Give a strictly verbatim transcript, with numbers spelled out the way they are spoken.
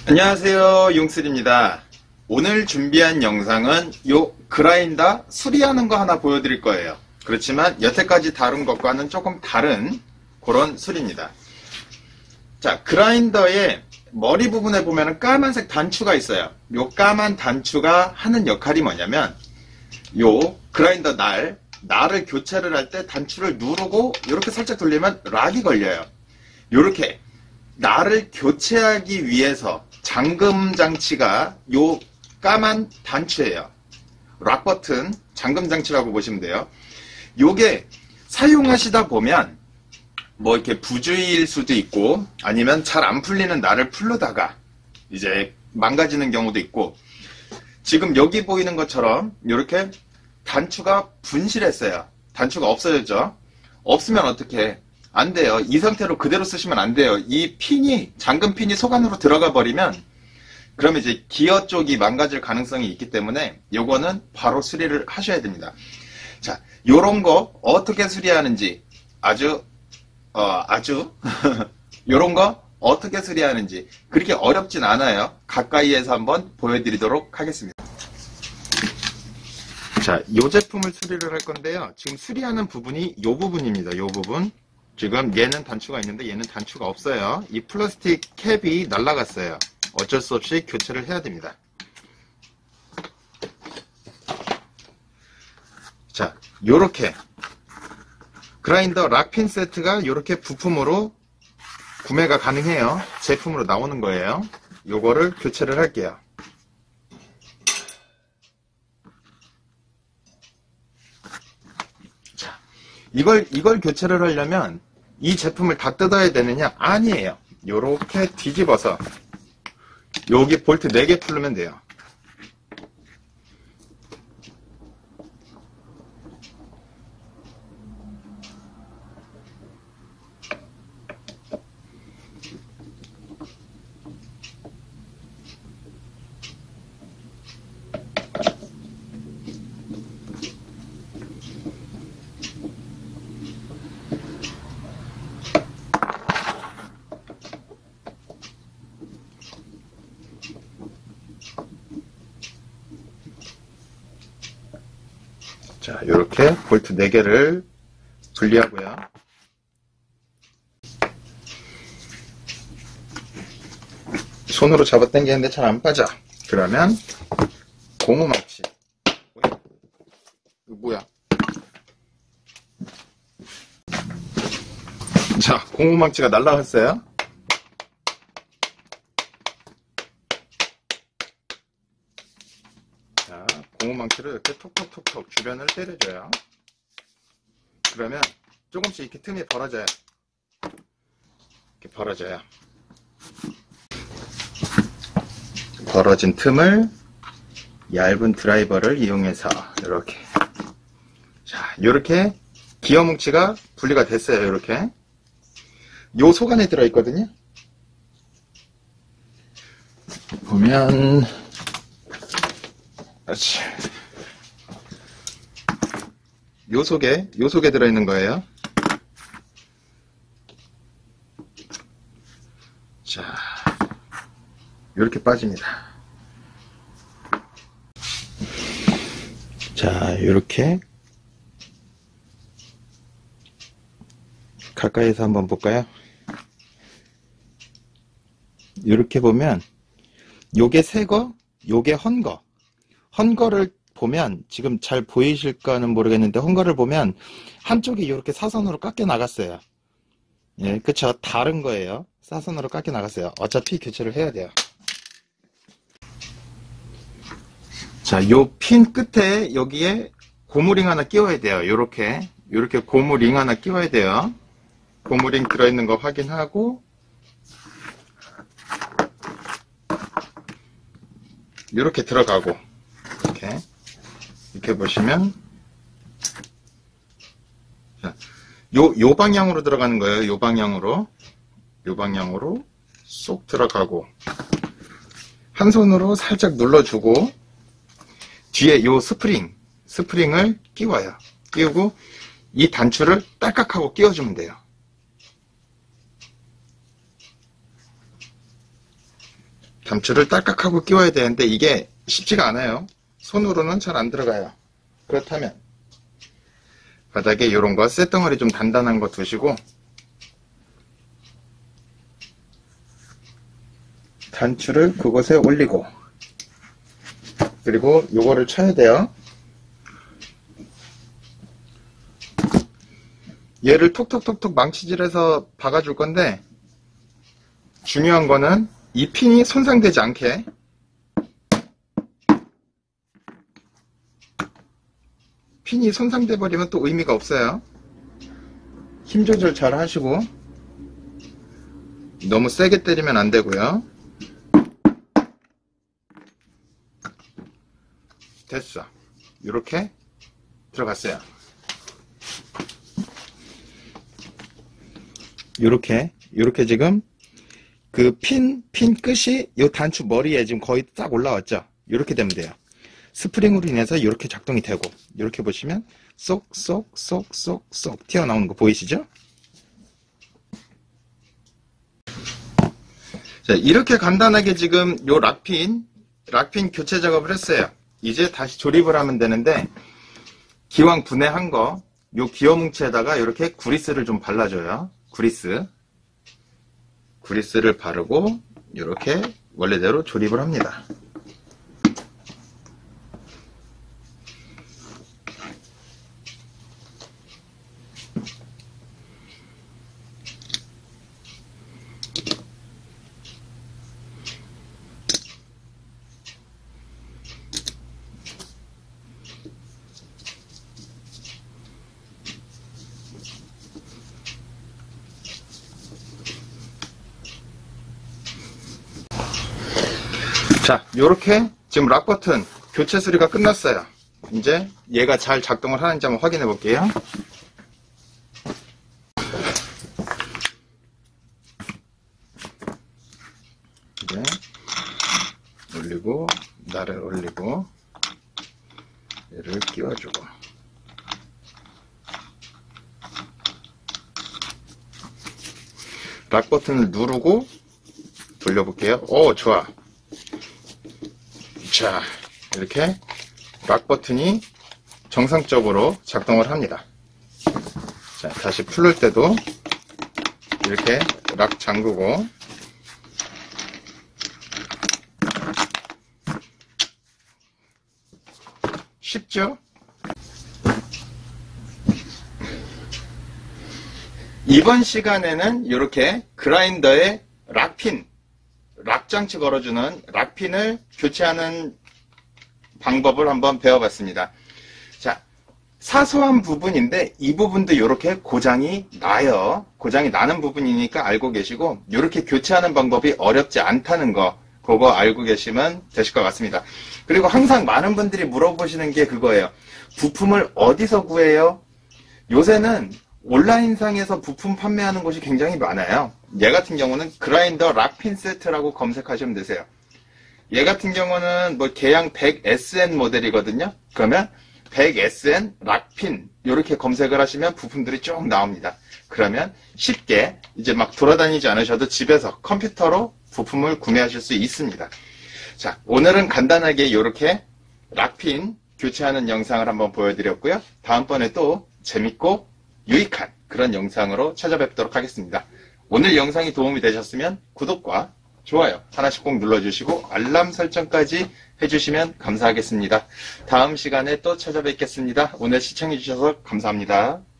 안녕하세요, 용슬입니다. 오늘 준비한 영상은 요 그라인더 수리하는 거 하나 보여드릴 거예요. 그렇지만 여태까지 다룬 것과는 조금 다른 그런 수리입니다. 자, 그라인더의 머리 부분에 보면 까만색 단추가 있어요. 요 까만 단추가 하는 역할이 뭐냐면 요 그라인더 날, 날을 교체를 할 때 단추를 누르고 이렇게 살짝 돌리면 락이 걸려요. 요렇게 날을 교체하기 위해서 잠금 장치가 요 까만 단추예요. 락 버튼 잠금 장치라고 보시면 돼요. 요게 사용하시다 보면 뭐 이렇게 부주의일 수도 있고 아니면 잘 안 풀리는 날을 풀르다가 이제 망가지는 경우도 있고, 지금 여기 보이는 것처럼 이렇게 단추가 분실했어요. 단추가 없어졌죠. 없으면 어떻게 안 돼요. 이 상태로 그대로 쓰시면 안 돼요. 이 핀이, 잠금 핀이 속 안으로 들어가 버리면 그러면 이제 기어 쪽이 망가질 가능성이 있기 때문에 요거는 바로 수리를 하셔야 됩니다. 자, 요런 거 어떻게 수리하는지 아주 어, 아주 요런 거 어떻게 수리하는지 그렇게 어렵진 않아요. 가까이에서 한번 보여드리도록 하겠습니다. 자, 요 제품을 수리를 할 건데요. 지금 수리하는 부분이 요 부분입니다. 요 부분. 지금 얘는 단추가 있는데 얘는 단추가 없어요. 이 플라스틱 캡이 날아갔어요. 어쩔 수 없이 교체를 해야 됩니다. 자, 요렇게 그라인더 락핀 세트가 요렇게 부품으로 구매가 가능해요. 제품으로 나오는 거예요. 요거를 교체를 할게요. 자, 이걸 이걸 교체를 하려면 이 제품을 다 뜯어야 되느냐? 아니에요. 요렇게 뒤집어서 여기 볼트 네 개 풀면 돼요. 자, 이렇게 볼트 네 개를 분리하고요. 손으로 잡아 당기는데 잘 안 빠져. 그러면 고무망치. 뭐야? 이거 뭐야? 자, 고무망치가 날라갔어요. 자, 고무망치를 이렇게 톡톡톡톡 주변을 때려줘요. 그러면 조금씩 이렇게 틈이 벌어져요. 이렇게 벌어져요. 벌어진 틈을 얇은 드라이버를 이용해서 이렇게, 자, 이렇게 기어 뭉치가 분리가 됐어요. 이렇게 요 속 안에 들어있거든요. 보면 그렇지. 요 속에, 요 속에 들어있는 거예요. 자, 요렇게 빠집니다. 자, 요렇게 가까이서 한번 볼까요? 요렇게 보면 요게 새거, 요게 헌거. 헌거를 보면 지금 잘 보이실까는 모르겠는데 헌거를 보면 한쪽이 이렇게 사선으로 깎여 나갔어요. 예, 그쵸. 다른 거예요. 사선으로 깎여 나갔어요. 어차피 교체를 해야 돼요. 자, 요 핀 끝에 여기에 고무링 하나 끼워야 돼요. 요렇게 요렇게 고무링 하나 끼워야 돼요. 고무링 들어있는 거 확인하고 요렇게 들어가고 이렇게 이렇게 보시면, 자, 요, 요 방향으로 들어가는 거예요. 요 방향으로 요 방향으로 쏙 들어가고 한 손으로 살짝 눌러주고 뒤에 요 스프링 스프링을 끼워요. 끼우고 이 단추를 딸깍하고 끼워주면 돼요. 단추를 딸깍하고 끼워야 되는데 이게 쉽지가 않아요. 손으로는 잘 안 들어가요. 그렇다면 바닥에 이런 거 쇳덩어리 좀 단단한 거 두시고 단추를 그곳에 올리고 그리고 요거를 쳐야 돼요. 얘를 톡톡톡톡 망치질해서 박아줄 건데 중요한 거는 이 핀이 손상되지 않게 핀이 손상돼 버리면 또 의미가 없어요. 힘 조절 잘 하시고 너무 세게 때리면 안 되고요. 됐어. 이렇게 들어갔어요. 요렇게 요렇게 지금 그 핀, 핀 끝이 요 단추 머리에 지금 거의 딱 올라왔죠. 요렇게 되면 돼요. 스프링으로 인해서 이렇게 작동이 되고 이렇게 보시면 쏙 쏙 쏙 쏙 쏙 튀어나오는 거 보이시죠? 자, 이렇게 간단하게 지금 요 락핀 락핀 교체 작업을 했어요. 이제 다시 조립을 하면 되는데 기왕 분해한 거 요 기어 뭉치에다가 이렇게 구리스를 좀 발라줘요. 구리스 구리스를 바르고 이렇게 원래대로 조립을 합니다. 자, 요렇게 지금 락 버튼 교체 수리가 끝났어요. 이제 얘가 잘 작동을 하는지 한번 확인해 볼게요. 이제 올리고 날을 올리고 얘를 끼워주고 락 버튼을 누르고 돌려볼게요. 오, 좋아. 자, 이렇게 락 버튼이 정상적으로 작동을 합니다. 자, 다시 풀을 때도 이렇게 락 잠그고 쉽죠? 이번 시간에는 이렇게 그라인더에 락핀 락장치 걸어주는 락핀을 교체하는 방법을 한번 배워봤습니다. 자, 사소한 부분인데 이 부분도 이렇게 고장이 나요. 고장이 나는 부분이니까 알고 계시고 이렇게 교체하는 방법이 어렵지 않다는 거 그거 알고 계시면 되실 것 같습니다. 그리고 항상 많은 분들이 물어보시는 게 그거예요. 부품을 어디서 구해요? 요새는 온라인상에서 부품 판매하는 곳이 굉장히 많아요. 얘 같은 경우는 그라인더 락핀 세트라고 검색하시면 되세요. 얘 같은 경우는 뭐 개양 백 에스 엔 모델이거든요. 그러면 백 에스 엔 락핀 이렇게 검색을 하시면 부품들이 쭉 나옵니다. 그러면 쉽게 이제 막 돌아다니지 않으셔도 집에서 컴퓨터로 부품을 구매하실 수 있습니다. 자, 오늘은 간단하게 이렇게 락핀 교체하는 영상을 한번 보여드렸고요. 다음번에 또 재밌고 유익한 그런 영상으로 찾아뵙도록 하겠습니다. 오늘 영상이 도움이 되셨으면 구독과 좋아요 하나씩 꼭 눌러주시고 알람 설정까지 해주시면 감사하겠습니다. 다음 시간에 또 찾아뵙겠습니다. 오늘 시청해주셔서 감사합니다.